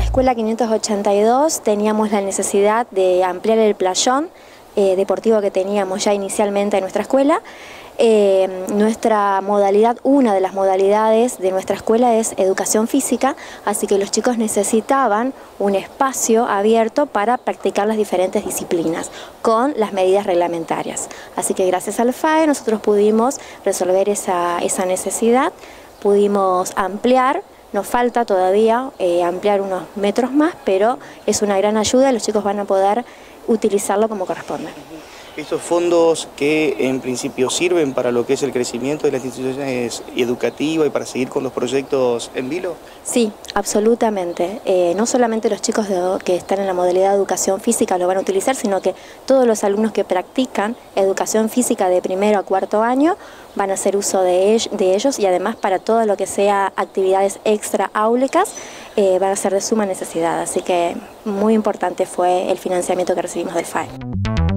escuela 582 teníamos la necesidad de ampliar el playón deportivo que teníamos ya inicialmente en nuestra escuela. Nuestra modalidad, una de las modalidades de nuestra escuela es educación física, así que los chicos necesitaban un espacio abierto para practicar las diferentes disciplinas con las medidas reglamentarias. Así que gracias al FAE nosotros pudimos resolver esa necesidad, pudimos ampliar. Nos falta todavía ampliar unos metros más, pero es una gran ayuda y los chicos van a poder utilizarlo como corresponde. Estos fondos que en principio sirven para lo que es el crecimiento de las instituciones educativas y para seguir con los proyectos en vilo. Sí, absolutamente. No solamente los chicos que están en la modalidad de educación física lo van a utilizar, sino que todos los alumnos que practican educación física de primero a cuarto año van a hacer uso de ellos y además para todo lo que sea actividades extra áulicas van a ser de suma necesidad. Así que muy importante fue el financiamiento que recibimos del FAE.